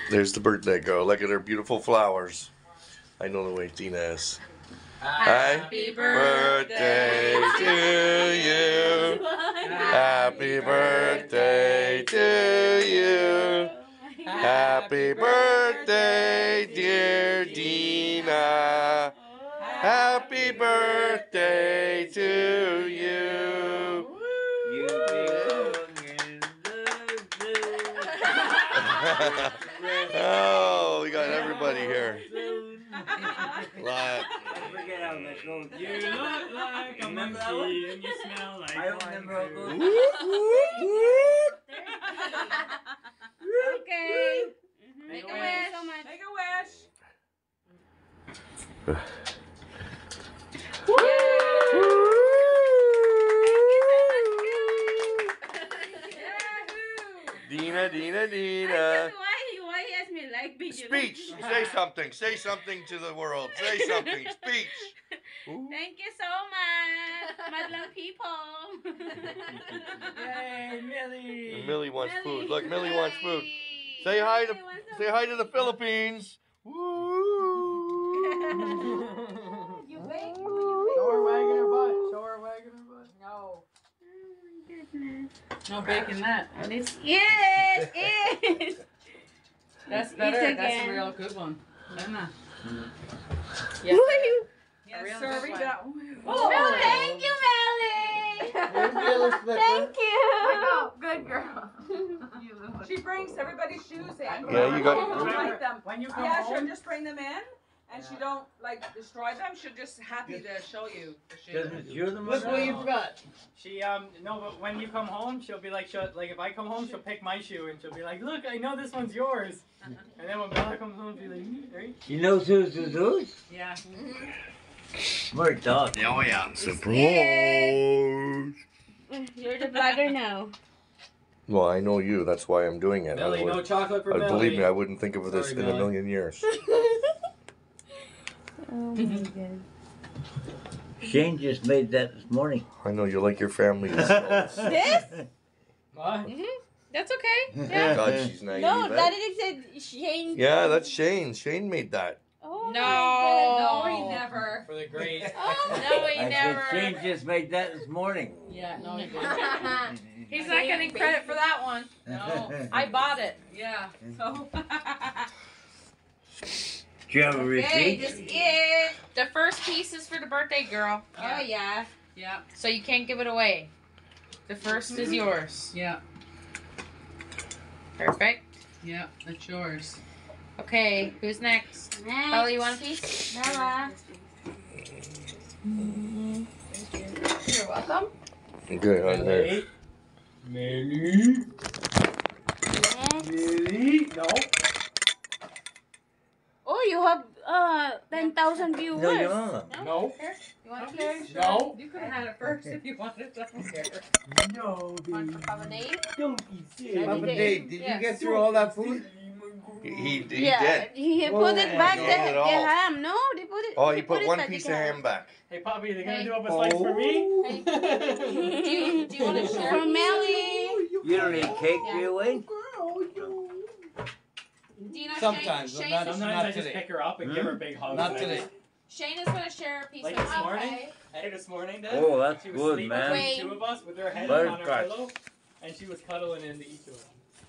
There's the birthday girl. Look at her beautiful flowers. I know the way Tina is. Happy birthday to you. Happy birthday to you. Happy birthday, dear Dina. Happy birthday to you. You belong in the Oh, we got everybody here. Live. Forget how that goes. You look like a monkey and you smell like I don't remember how it goes. Okay. Make a Thank you wish. so much. Make a wish. Dina, Dina, Dina. Why he asked me like big? Speech. Say something. Say something to the world. Say something. Speech. Ooh. Thank you so much, Madlang people. Yay, Millie. And Millie wants food. Look, Millie wants food. Say hi to the Philippines. Woo. You wait. Show her wagging her butt. Show her wagging her butt. No. No baking that. Yes, yes. That's Eat better. That's again. a real good one. Emma. Yes. Yes, real sir. good We one. got. Oh, thank you, Melly. Thank you. Good girl. She brings everybody's shoes in. Yeah, you got- Don't like them. When you come Yeah, home. she'll just bring them in, and she don't like destroy them. She'll just happy to show you the shoes. Doesn't you're the Look what you one. forgot. She no, but when you come home, she'll be like, like if I come home, she'll pick my shoe and she'll be like, look, I know this one's yours. And then when Bella comes home, she'll be like, right? She knows who's whose? Yeah. Smart dog. Oh yeah. Surprise. You're the vlogger now. Well, I know you. That's why I'm doing it. Millie, no chocolate for Millie. Believe me, I wouldn't think of this Sorry, in a Millie. million years. Oh my god. Shane just made that this morning. I know you like your family. This? What? That's okay. Yeah. God, she's naive. No, eh? Daddy said Shane. Yeah, that's Shane. Shane made that. Oh No, my he never. For the great. Oh, No, he I never. said Shane just made that this morning. Yeah, no, he He's not getting credit for that one. No, I bought it. Yeah. So. Do you have a Okay, receipt? this is. The first piece is for the birthday girl, Oh yeah. Yeah. so you can't give it away. The first is yours. Yeah, Perfect. yeah, that's yours. Okay, who's next? Bella, you want a piece? Bella. You're welcome. Good on there. Millie. Next. Millie. No. Oh, you have 10,000 viewers. No, your mama. No. You want a piece? No. You could have had it first if you wanted. I don't care. No, One for Papa Dave? Don't be silly. Papa Dave, did Yes. you get through all that food? He Yeah, did. he Well, put it back he the ate it all. ham. No, they put it. Oh, he they put it one back piece the of ham back. Hey, Poppy, are they gonna Hey. do up a slice for me? Hey. Do you want to share? For Melly. You don't eat cake, do you, Wayne? Dina, Sometimes, but Shane, not- Shane's, Sometimes I just today. pick her up and give her a big hug. Not and I today. just- Shane is going to share a piece Like with this me. morning? Hey, this morning, Dad. Oh, that's she was good, sleeping man. between the two of us with her head Bird on her crush. pillow, and she was cuddling into each of us.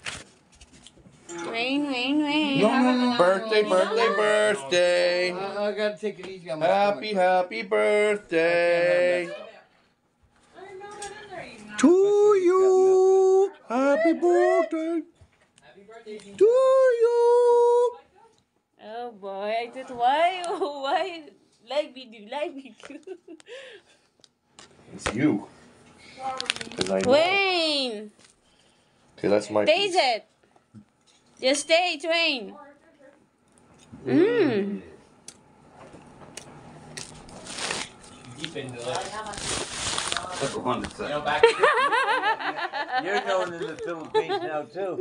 Wayne. Birthday, birthday, birthday. I gotta take it easy on my Happy, stomach. happy birthday I didn't know that in there even. to you. Happy birthday Happy birthday, Dean. to you. Oh boy, I did why like me too. It's you. 'Cause I know. Wayne, Okay, that's my taste piece. it. Just taste, Wayne. Mmm. Deep into it. You're You know, back known in the Philippines now, too.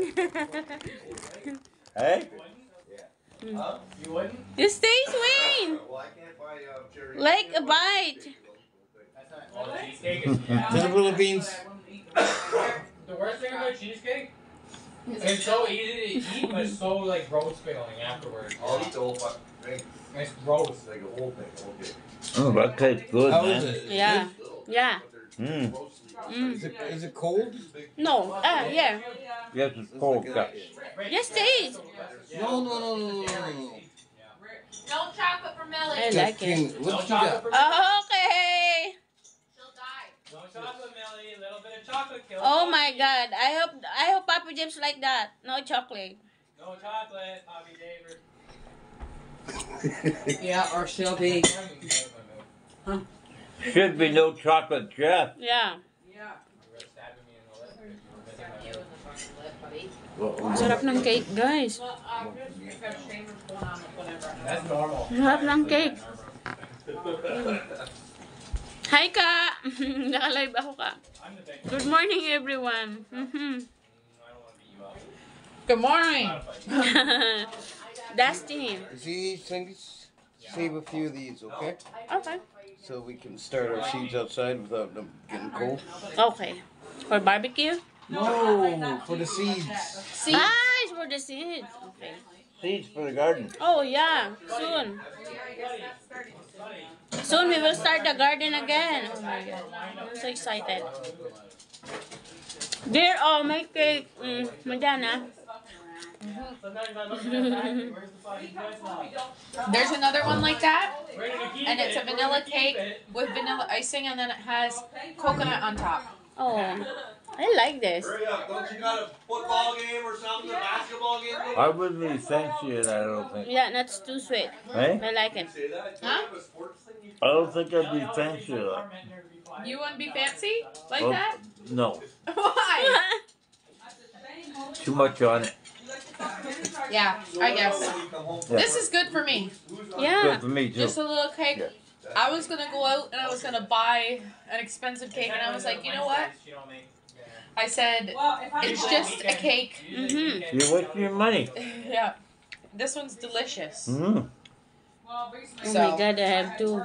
Hey? Huh? You wouldn't? Just taste, Wayne. Like a bite. That's not. Oh, the cheesecake is. To the Philippines. The worst thing about cheesecake It's so easy to eat, but it's so like gross feeling afterwards. I'll eat the whole fucking thing. It's gross. Like a whole thing. Okay. Oh, that tastes good, How man. is it? Yeah. Yeah. Mm. Is it cold? No. Yeah. Yes, it's cold, guys. Yes, it is. No. I No chocolate for like it. What you chocolate got? for Okay. No chocolate, Millie. A little bit of chocolate kills. Oh my God. I hope Papa James like that. No chocolate. No chocolate, Bobby David. Yeah, or she'll be. Should be no chocolate, Jeff. Yeah. Yeah. Sarap ng cake, guys. That's normal. Sarap ng cake. Hi, Ka. Naka-live ako, Ka. I'm the big Good morning, everyone. I don't want to beat you up. Good morning. Destiny. See, save a few of these, okay? Okay. So we can start our seeds outside without them getting cold. Okay. For barbecue? No, for the seeds. Seeds. Ah, it's for the seeds. Okay. Seeds for the garden. Oh, yeah. Soon. Soon we will start the garden again. Oh my God. I'm so excited. Dear, oh, my cake. Madana. Sometimes I look at that factory, where's the fucking bread now? There's another one like that, We're gonna keep and it's it, a we're vanilla gonna keep cake it. with vanilla icing, and then it has coconut on top. Oh, I like this. Hurry up! Don't you got a football game or something? A basketball game? I wouldn't be fancy it, I don't think. Yeah, that's too sweet. Hey? I like it. Say that? Huh? Do you have a sports thing you I don't think I'd be fancy it. You wouldn't be fancy like Oh, that? no. Why? Too much on it. Yeah, I guess. Yeah. This is good for me. Yeah. Good for me, too. Just a little cake. I was gonna go out and I was gonna buy an expensive cake, and I was like, you know what? I said, it's just a cake. Mm-hmm. You're wasting your money. Yeah. This one's delicious. Mm. Oh my God, I have two.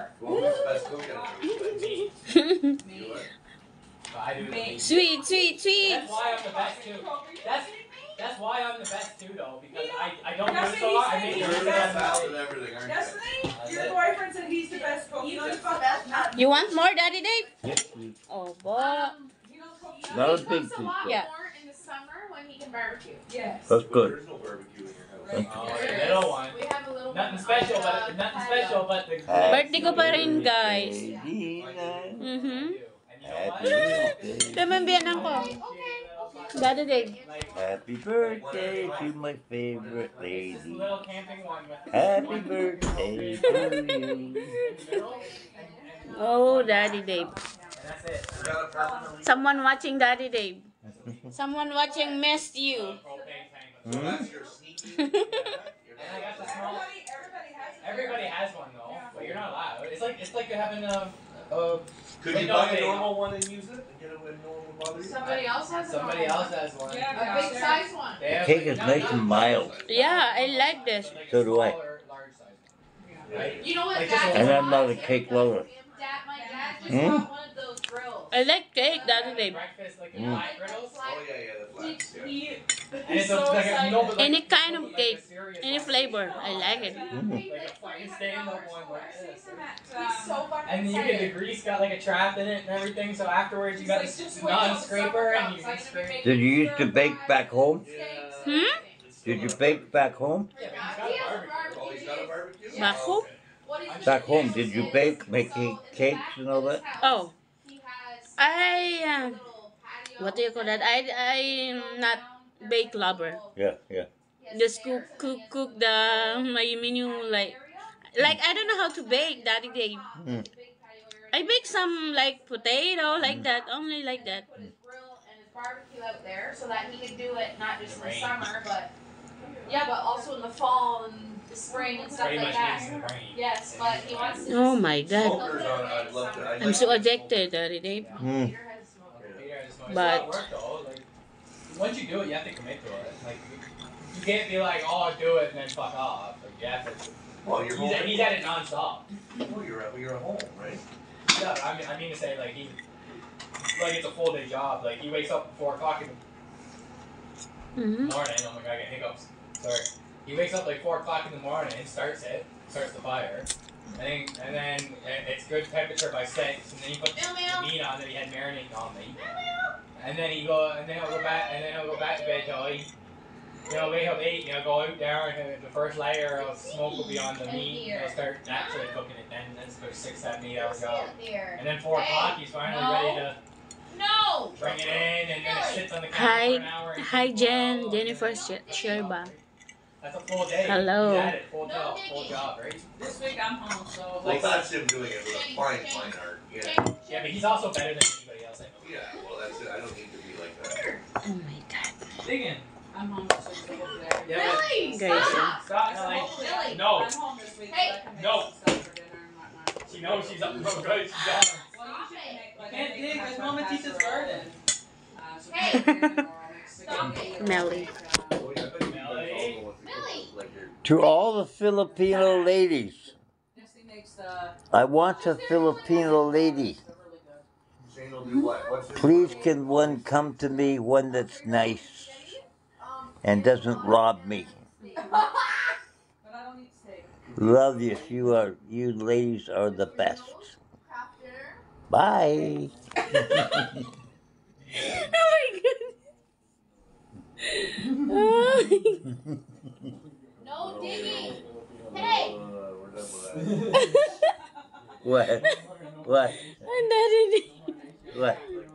Sweet, sweet, sweet. That's why I'm the best too. That's why I'm the best too, though, because I don't do it so lot. I make You're sure the best that at everything, aren't you? Destiny, your boyfriend said he's the best cook. He's the best. You want more, Daddy Dave? Yes, please. Oh, boy. Not a big piece, lot though. Yeah. more in the summer when he can barbecue. Yes. That's good. There's no barbecue in your house. Oh, a little one. We have a little Nothing special, but the. Birthday ko pa rin, guys. Mm-hmm. Mm-hmm. And you know what? Happy birthday. Kamambiyanan ko. Daddy Dave. Happy birthday to my favorite This lady. little camping one with. Happy birthday to you. Oh, Daddy Dave. And that's it. You got a problem? Someone watching Daddy Dave. Someone watching missed you. Propane tank. So that's your sneaky. And I got the small. Everybody has one though, but you're not allowed. It's like having a. Could you buy a normal one and use it and get it when no one would bother you? Somebody else has Somebody else has one. a big size one. They have, Cake is like, nice and mild. Yeah, I like this. like a So do I. smaller, large size. Right? You know what, Like Dad? just a And I'm not a cake lover. My dad just Hmm? got one of those grills. I like cake, Daddy Dave. Breakfast, like Mm. flat griddles. Oh yeah, yeah, the flats. Yeah. And it's like a, no, but like, Any kind of like a cake, serious any one. flavor, I like it. Mm. Like a fucking stand-up one like this. He's so fucking And you get the grease got like a trap in it and everything, so afterwards you got this non-scraper and you can scrape. Did you used to bake back home? Hmm? Did you bake back home? Yeah, but he's got a barbecue. Oh, he's got a barbecue? Back home? Back home, did you bake, make cakes and all that? Oh, I, what do you call that? I'm not bake lover. Yeah, yeah. Just cook the, my menu like I don't know how to bake, Daddy Dave. Mm. I bake some like potato, like that, only like that. Barbecue out there so that he could do it not just in the summer, but but also in the fall and the spring and stuff Pretty like much that. means in the rain. Yes, but he wants to. Oh my God, Smokers on, I'd love to. I'd I'm like so to- addicted, Daddy Dave. Mm. It's But- not work though. Like, once you do it, you have to commit to it. Like, you can't be like, oh, I'll do it and then fuck off. Like, you have to. Well, you're home. He's at it non-stop. Well, you're at home, right? Yeah, but I mean to say like it's a full day job. Like he wakes up at 4 o'clock and Mhm. morning. Oh my god, I get hiccups. Sorry. He wakes up like 4 o'clock in the morning, starts the fire, and then it's good temperature by 6, and then he puts the meat on that he had marinating on me, and then he'll go back to bed till 8. Wake up 8, go out there, and the first layer of smoke will be on the meat, and he'll start actually cooking it then, and then it's about 6, 7, 8 hours ago. And then 4 o'clock, he's finally ready to bring it in, and then it sits on the counter for an hour. Hi Jen, Jennifer Sherba. That's a full day. Hello. He's at it, full job, right? This week I'm home, so. Well, that's him doing it with a fine art. Yeah. Yeah, but he's also better than anybody else I know. Yeah, well, that's it. I don't need to be like that. Oh my god. Dig in. I'm home this week, so hopefully I can. Yeah, Really? Guys, Stop, Ellie. Really? No. I'm home this week, Hey. so I can make No. some stuff for dinner and whatnot. She knows she's up. Oh, good. She's on. Well, you should make, like, Can't a big dig, there's pasta Mama teaches casserole. garden. So hey! Melly. To all the Filipino ladies, Nestle makes the. I want a Filipino lady. Shane will do what? What's his Please can one come to me, one that's nice and doesn't rob me. But I don't eat steak. Love you. You ladies are the best. Bye. Oh my god. No digging. Hey. we're done with that. What? What? What?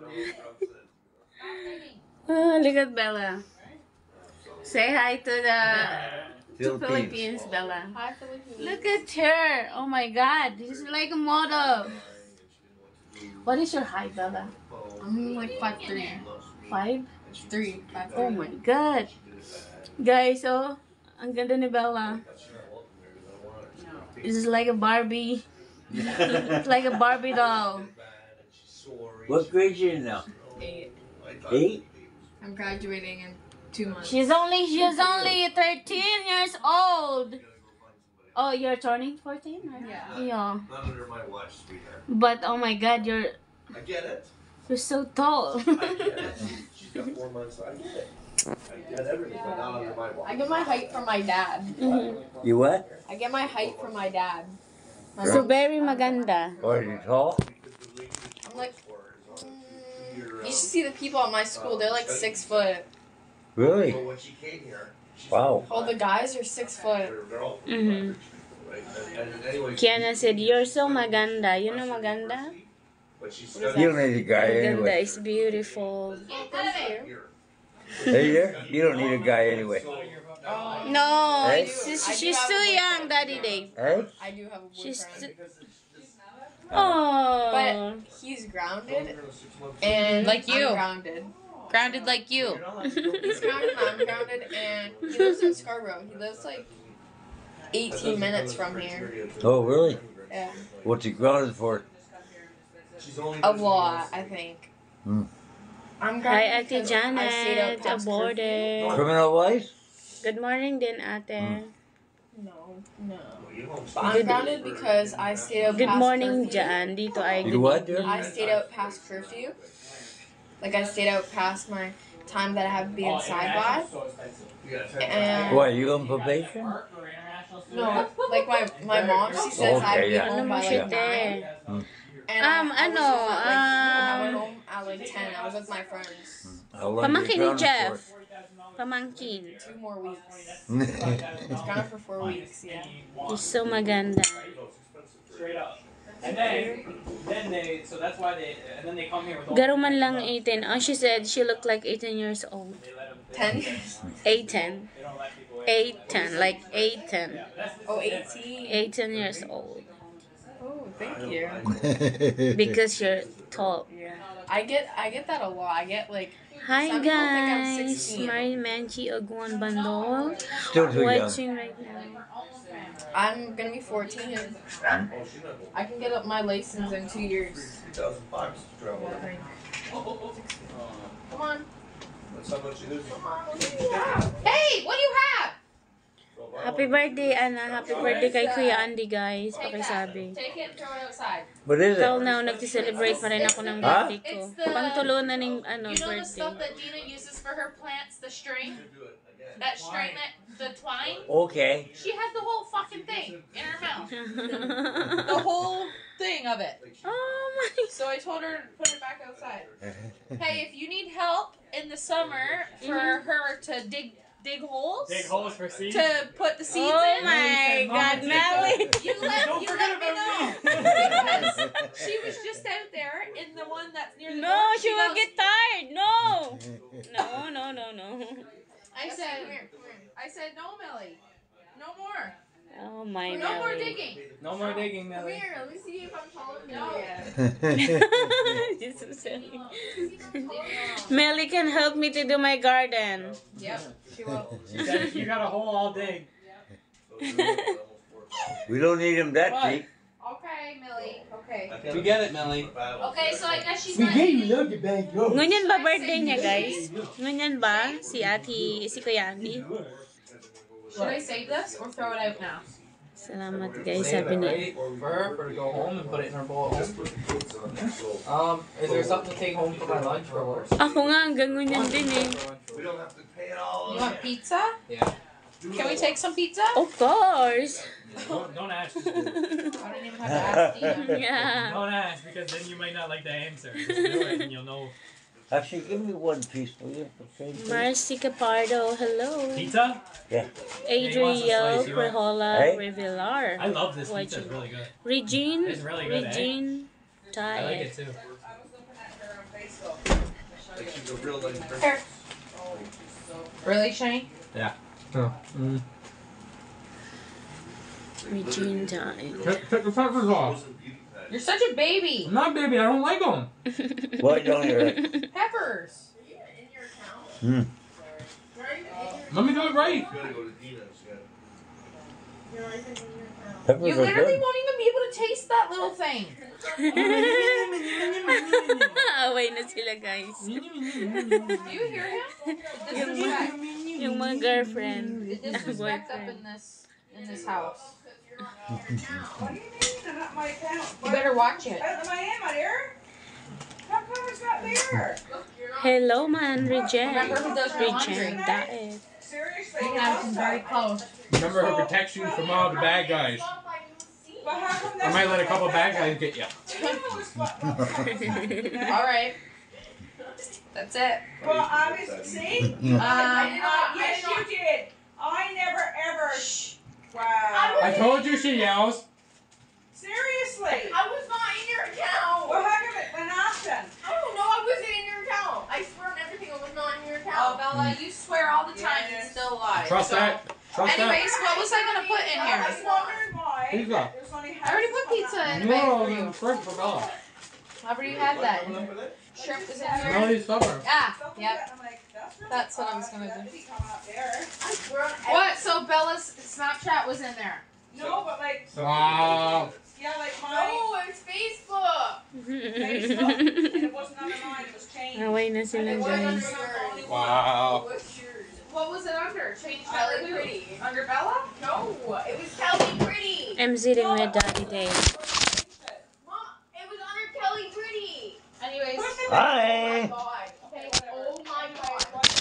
Oh, look at Bella. Say hi to the Philippines, Bella. Hi, Philippines. Look at her. Oh my god. She's like a model. What is your height, Bella? I'm like 5'3". 5'3". 5'3". Oh my god. Guys, oh, ang ganda ni Bella. This is like a Barbie. It's like a Barbie doll. What grade you in now? 8. 8? I'm graduating in 2 months. She's only 13 years old. Oh, you're turning 14? Yeah. Yeah. Not under my watch, sweetheart. But oh my god, you're I get it. so tall. I get it. She's got 4 months. I get it. I get everything, but not under my watch. I get my height from my dad. You what? I get my height from my dad. My So mom- very maganda. Are you tall? I'm like, you should see the people at my school. They're like 6 foot. Really? So when she came here, Wow. All the guys are 6 foot. they're all Mm-hmm. right. And anyway, Kiana said, "You're so maganda." You know maganda? but she What is studied You don't need a guy Maganda anyway. is beautiful. here. Hey there? You don't need a guy anyway. No, Hey? she's too young, Daddy Dave. Hey? I do have a She's boyfriend. Oh. But he's grounded, and Like you. I'm grounded. Grounded like you. He's grounded, I'm grounded, and he lives in Scarborough. He lives like 18 minutes from here. Oh, really? Yeah. What's he grounded for? A lot, I think. Hmm. I'm Hi, grounded Ate because I stayed out Janet, past aborted. Criminal wise? Good morning din, ate. curfew. No. But I'm grounded because I stayed out Good past morning, curfew. Jan. Dito ay You what, dear? I stayed out past curfew. Like, I stayed out past my time that I have to be inside by. And Why, you on probation? no, like my mom, she says I have to Okay, be yeah. home by Ano mo like siya, 9. te? And I was ano, home at, like, I went home at like 10. I was with my friends. How long you Pamangkin ni grounded Jeff. Pamangkin. 2 more weeks. for? It's grounded for 4 weeks, yeah. He's so maganda. Straight up. And then they, so that's why they, and then they come here with all Garo man lang 18. Oh, she said she looked like 18 years old. they let them, 10 years? 18. they don't let people in. 18, like 18. Oh, 18. 18 years old. Oh, thank you. Because you're tall. Yeah. I get that a lot. I get like, Hi some people think I'm guys, 16. Mary Manchi Ogwan Bandol. Still too young. Watching right now. I'm gonna be 14. I can get up my license in 2 years. I think. Come on. That's how much it is. Come on. What do you have? Hey, what do you have? Happy birthday, Ana. Happy birthday kay Kuya Andy, guys. Pakisabi. Take it and throw it outside. What is Till it? now, nagsi-celebrate pa rin ako ng Huh? birthday ko. It's the- Pantulunan ng You know the birthday. stuff that Dina uses for her plants, the string? That string, the twine? Okay. She had the whole fucking thing in her mouth. The whole thing of it. Oh my. So I told her to put it back outside. Hey, if you need help in the summer for her to dig holes, Dig holes for seeds. to put the seeds Oh in, my God, Melly. you let me know. Because she was just out there in the one that's near the No, door. she will goes- get tired. No. No. I said, no, Millie. No more. Oh my No more Melly. digging. No more digging, Millie. Let me see if I'm taller than She's so silly. Melly can help me to do my garden. Yep, she will. She said, if you got a hole, I'll dig. We don't need him that What? deep. Okay, Millie. Okay. We get it, Millie. Okay, so I guess she's not eating. Ngunyan ba birthday niya, guys? Ngunyan ba si Kuya Andy? Should I save this or throw it out now? Salamat, guys, Save sabi it, niya. right? For her, for to go home and put it in her bowl. Is there something to take home for my lunch or worse? Ako nga, hanggang ngunyan din eh. You want pizza? Yeah. Can we take some pizza? Of course. Don't ask. I don't even have to ask Dina. Yeah. Don't ask, because then you might not like the answer. Just do it and you'll know. Actually, give me one piece, will you? Okay, please. Marcy Capardo, hello. Pizza? Yeah. Adriel slice, you want- Prehola Hey? Revelar. I love this Watch pizza. It's it. really good. Regine. It's really good, eh? Regine. I like it Tae. too. Here. Really, Shane? Regine Tae. Take the peppers off. You're such a baby. I'm not, baby. I don't like them. What don't you like? Peppers. Hmm. Let me do it right. Peppers You are literally good. won't even be able to taste that little thing. Away na sila, guys. Do you hear him? Disrespect. Yung mga girlfriend. The disrespect up Boyfriend. in this house. What do you mean? Not my account. You better watch it. Am I in my ear? How come it's not there? Hello, man. Regine. Remember who does your Regine laundry? Tae. Seriously? You can have some very close. Remember, her protects you from all the bad guys. But how come I that's might let a not couple like bad that? guys get you. All right. That's it. Well, obviously, see? Yes, you did. I never ever. Wow. I told you she yells. Seriously? I was not in your account. Well, how come it went off then? I don't know. I wasn't in your account. I swear on everything, I was not in your Oh, account. Bella, you swear all the time and Yes. still lie. Trust So- that. Trust that. Anyways, what was I gonna put in I here? was wondering why. Pizza. There's only I already put pizza in the No, bag for I'm you. shrimp for Bella. I already had that. Shrimp is in here. Melly's supper. Ah, Something yep. that I'm like, that's really That's what I was odd. gonna That do. be coming up there. I swear on What? So Bella's Snapchat was in there. No, but like, Wow. yeah, like No, mine. it's Facebook. Facebook. And it wasn't under mine, it was changed. Away na sila, It wasn't under guys. my only one. Wow. What's yours? What was it under? Change Kelly color Pretty. Under Bella? No, it was Kelly Pretty. I'm sitting with Daddy Dave. Mom, it was under Kelly Pretty. Anyways, Oh Hi. my god. Okay. Oh my god.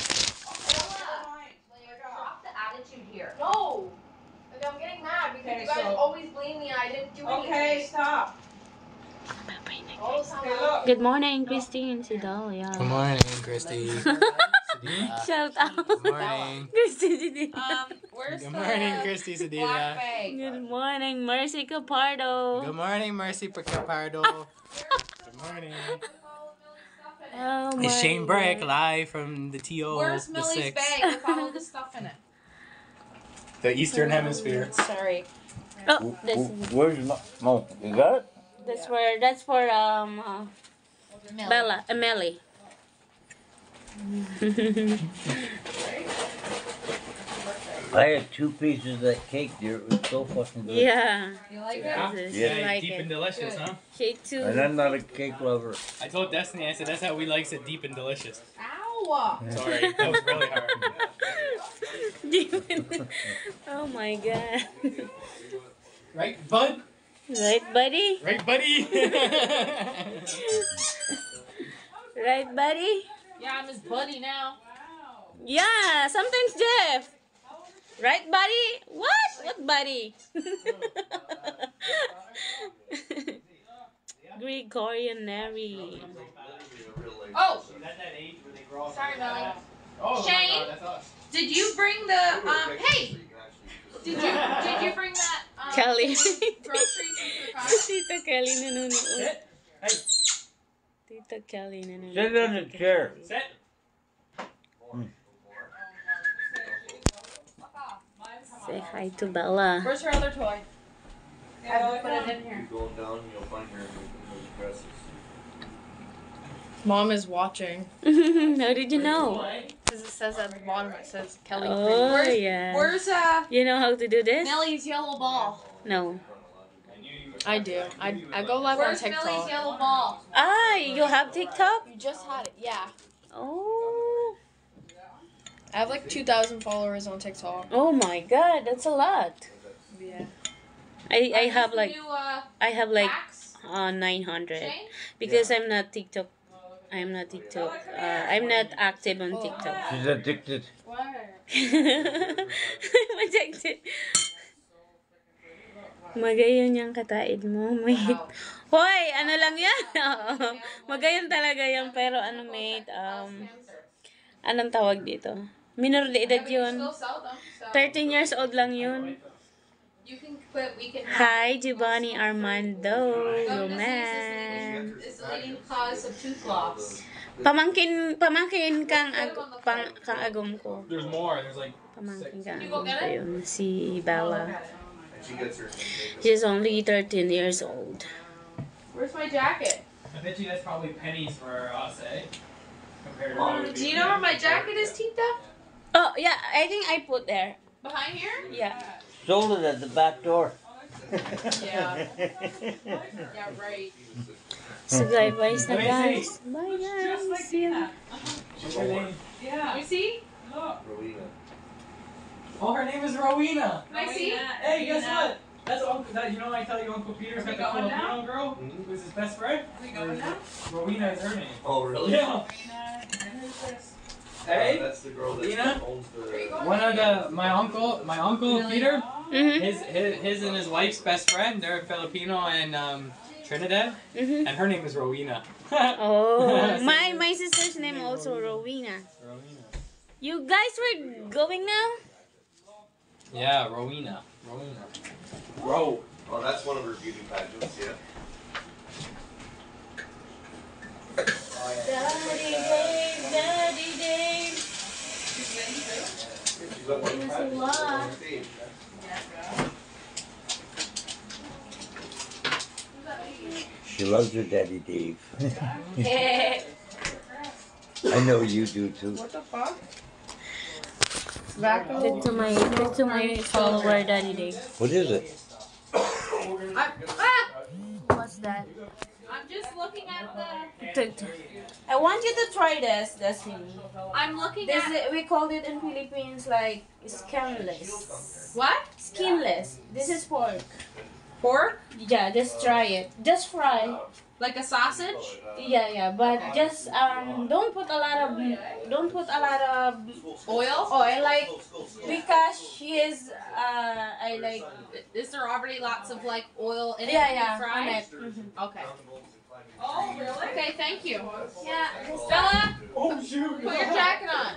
drop the attitude here. No. Like, I'm getting mad because Okay, you guys so- always blame me and I didn't do anything. Okay, stop. All the time. Okay, look. Good morning, Christine. Si Dahlia. Good morning, Christy. Shout out. Good morning. Christy Sedilla. Where's Good the morning, Christy black Sedilla. bag? Good morning, Mercy Capardo. Good morning, Mercy Capardo. Good morning. Oh It's my Shane Brick God. live from the TO, Where's the Millie's 6. bag with all of the stuff in it? The Eastern Hemisphere. Sorry. Oh, this Where's my? Oh, you got it? that's for Bella, Melly. I had 2 pieces of that cake, dear. It was so fucking good. Yeah. You like it? Yeah. She Yeah. like Deep and it. delicious, huh? She too. And I'm not a cake lover. I told Destiny, I said that's how we likes it, deep and delicious. Ow! Sorry, that was really hard. Oh my god. Right, bud? Right, buddy? Right, buddy? Right, buddy? Yeah, I'm his buddy now. Yeah, sometimes Jeff. Right, buddy? What? What buddy? Gregorian Mary. Oh, At that age where they grow up. sorry, Melly. Oh, Shane? my God, that's us. Did you bring the Hey, did you bring that Kelly. groceries into the car? Tita Kelly nanonood. Sit. Hey, Tita Kelly nanonood. Sit on the chair. sit. Say hi to Bella. Where's her other toy? I have to put it in here. Going down, you'll find her in those dresses. Mom is watching. How did you know? Because it says at the bottom, it says Kelly. Oh, Where's- yeah. Where's You know how to do this? Millie's yellow ball? No. I do. I go live on Where's Millie's TikTok. yellow ball? Ah, you have TikTok? You just had it, yeah. Oh. I have like 2,000 followers on TikTok. Oh my god, that's a lot. Yeah. I have New, like 'Axe? 900 Shane? because I'm not TikTok. I'm not TikTok. I'm not active on TikTok. She's addicted. Where? I'm addicted. Magayon yung kataid mo, mate. Hoy, ano lang yan? Oo. Magayon talaga yan, pero ano, mate, anong tawag dito? Minor de edad yun. Still sell them, so 13 years old lang yun. you can quit. We can. Hi, Giovanni Armando. Gum disease Man. is the leading cause of tooth loss. Pamangkin kang agom ko. There's more. There's like Pamangkin six. kang You go agom get ko it? yun. Si Bella. She gets her. She's only 13 years old. Where's my jacket? I bet you that's probably pennies for us, eh? Compared to Do you know where my jacket is, Tita? Oh, yeah, I think I put there. Behind here? Yeah. Sold it at the back door. Yeah. Yeah, right. So, guys, Let me guys. Bye, guys. See you. What's her name? Let me see. Rowena. Oh, her name is Rowena. Can I see? Hey, guess what? That's Uncle. You know, I tell you, Uncle Peter's got the Filipino girl who's his best friend. Rowena is her name. Oh, really? Yeah. Hey, That's the girl that Lena? owns the. one of my uncle Peter, Mm-hmm. his and his wife's best friend. They're Filipino and Trinidad, Mm-hmm. and her name is Rowena. Oh, my sister's name also Rowena. Rowena. You guys were going now? Yeah, Rowena. Row. Oh, that's one of her beauty pageants, yeah. Daddy Dave. She's up on the pageant. On stage. She loves her daddy Dave. I know you do too. What the fuck? Talk to my follower, Daddy Dave. What is it? What's that? I'm just looking at the. I want you to try this, Destiny. I'm looking This at. we called it in Philippines like skinless. What? Skinless. This is pork. Pork? Yeah, just try it. Just fry. Like a sausage? Yeah, but just don't put a lot of Oil? oil, like, because she is I like Is there already lots of like oil in it? yeah on Fried? it. Mhm. Okay. Oh, really? Okay, thank you. Yeah, Bella, Oh shoot! put your jacket on.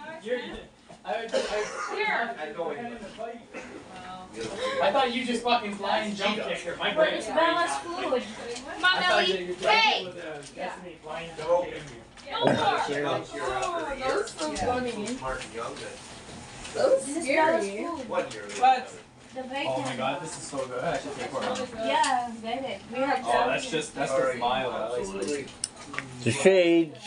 I thought you just fucking flying jump kicked her. My brain. where's Bella's food? Come on, I thought Melly. you Hey! Destiny flying jump kicked you. No more. Those so funny. Martin Young, that Those This is Bella's scary. food. 1 year. What? The bacon. Oh my god, this is so good. I should take one. Yeah, get it. We have Oh, that's just mild. I like Absolutely. The shades.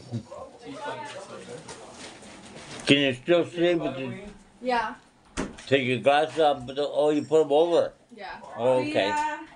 Can you still see with the, Yeah. take your glasses off, but oh, you put them over? Yeah. Oh, okay.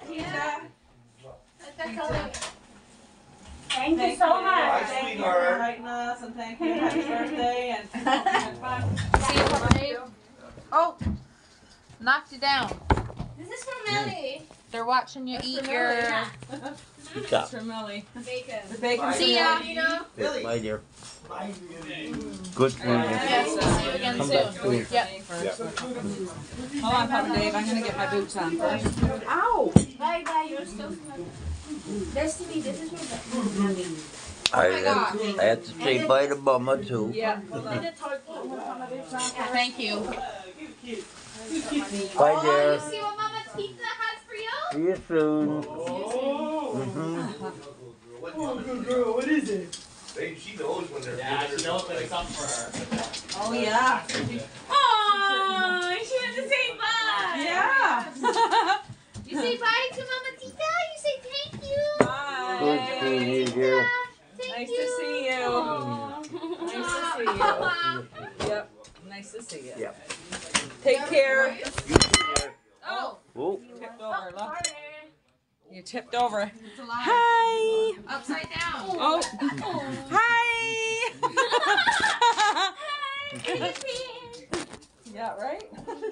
Thank you so much. Bye, Thank you for sweetheart. inviting us, and thank you. Happy birthday, and bye. See you, Dave. Oh, Knocked you down. This is from Melly. They're watching you eat your. That's from Melly. Bacon. The bacon. See ya. Bye, dear. Good for you. Yes, we'll see you again Come soon. back soon. Yep. Hold on, Papa Dave. I'm gonna get my boots on first. Ow! Bye, you're still smelling. Destiny, this is from Melly. I have to say bye to Mama too. Yeah. Hold on. Thank you. Bye, dear. You see what Mama Tita has for you? See you soon. Oh, good girl. What is it? She knows when they're Yeah, she knows that it's up for her. Oh yeah. Oh, she wants to say bye. Yeah. You say bye to Mama Tita. You say thank you. Good Bye. seeing you, dear. Thank Nice you. to see you. Nice to see you. Yep. Nice to see you. Yep. Take care. Oh. Oh. Tipped over. Look. You tipped over. Hi. Upside down. Oh. Hi. Yeah, right?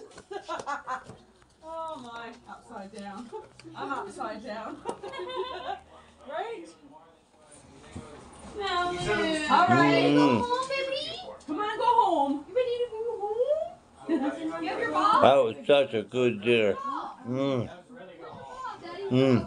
Oh my. Upside down. I'm upside down. Right? No. All right. Mm. Come on, go home. You ready to go home? You have your ball? That was such a good dinner. Mm. Mm.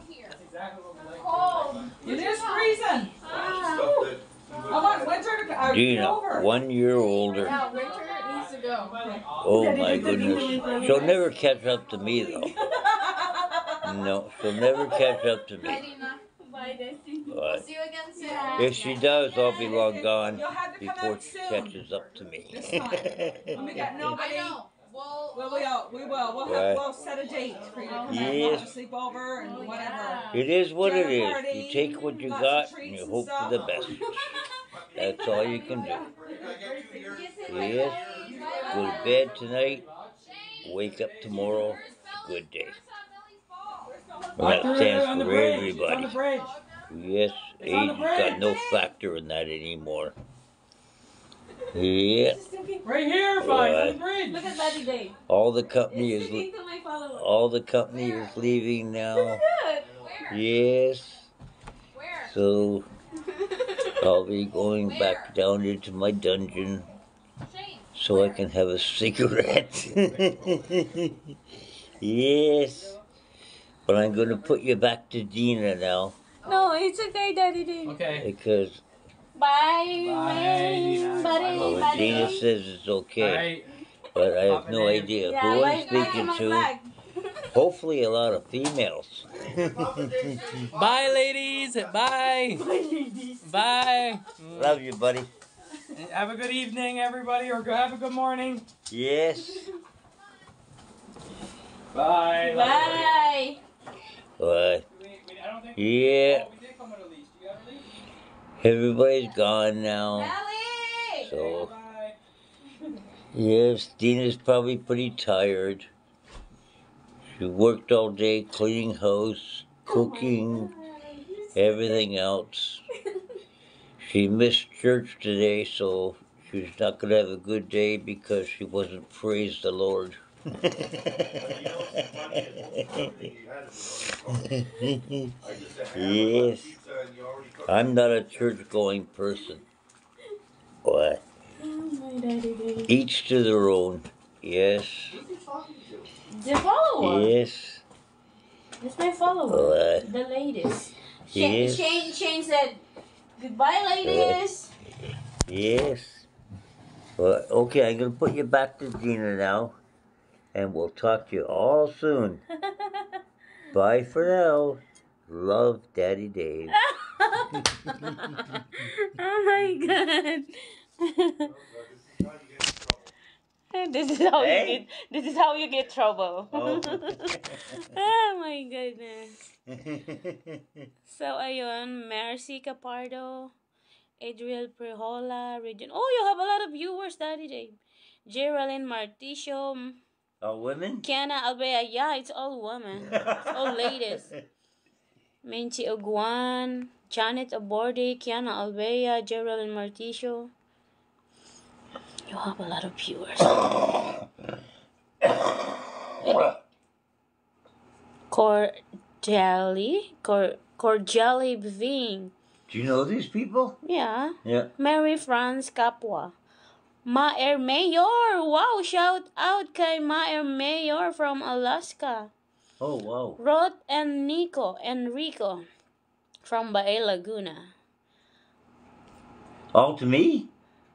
It is freezing. I want winter to Gina, over. 1 year older. Yeah, winter needs to go. Oh my goodness. She'll never catch up to me though. No, she'll never catch up to Bye, me. Dina. Bye, Destiny. But See you again soon. if she does, I'll be long gone You'll have to come before out she soon. catches up to me. This time. And we got nobody. I know. Well, Well, we will. Right. We'll set a date for you to come Yes. out. We'll have a sleepover and whatever. It is what it Dinner is. party, You take what you lots of got and treats you and hope for stuff. the best. That's all you can do. Yes. Go to bed tonight. Wake up tomorrow. Good day. That stands for everybody. Yes, age has got no factor in that anymore. Yeah. Right here, fine, on the bridge. Look at Daddy Day. All the company is Speaking to my followers. all the company is leaving now. Good. Yes. Where? So I'll be going back down into my dungeon Shane. so I can have a cigarette. Yes. But I'm going to put you back to Dina now No, it's okay, Daddy Day. Okay. because Bye. Dina. Buddy. well, Dina says it's okay. Alright. But I have no idea Yeah, who I'm bye speaking my to. flag. Hopefully a lot of females. Bye, ladies. Bye. Bye. Love you, buddy. Have a good evening, everybody, or have a good morning. Yes. Bye. Bye. But I don't think yeah, we did come with a leash. Do you have a leash? everybody's gone now. Ellie. So Bye. yes, Dina's probably pretty tired. She worked all day cleaning house, cooking, everything else. She missed church today, so she's not going to have a good day because she wasn't praised the Lord. Yes. I'm not a church-going person. What? Each to their own. Yes. The follower. Yes. It's my follower. What? The ladies. Yes. Shane said, goodbye, ladies. Yes. Well, okay, I'm going to put you back to Dina now. And we'll talk to you all soon. Bye for now. Love, Daddy Dave. Oh my god. This is how Hey. you get. This is how you get trouble. Oh. Oh my goodness. So ayun, Mercy Capardo, Adriel Prehola, Region. Oh, you have a lot of viewers, Daddy Dave. Geraldine Marticio, All women? Kiana Albea. Yeah, it's all women. It's all ladies. Menchi Oguan, Janet Aborde, Kiana Albea, Geraldine Marticio. You have a lot of viewers. Cordially Beving. Do you know these people? Yeah. Yeah. Mary France Capua. Maer Mayor. Wow, shout out kay Maer Mayor from Alaska. Oh, wow. Rod and Enrico from Bae Laguna. All to me?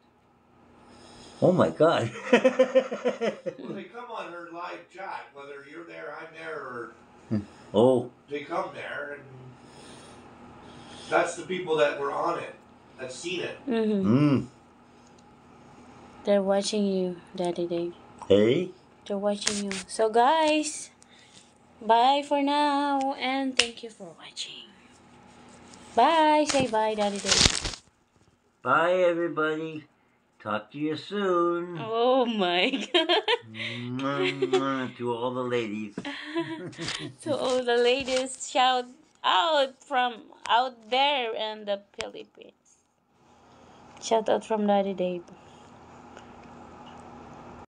Oh my God. Well, they come on her live chat, whether you're there, I'm there, or Oh. they come there, and that's the people that were on it, that seen it. Mm. They're watching you, Daddy Dave. Hey? They're watching you. So guys, bye for now, and thank you for watching. Bye. Say bye, Daddy Dave. Bye, everybody. Talk to you soon. Oh my God. To all the ladies. To all the ladies, shout out from out there in the Philippines. Shout out from Daddy Dave.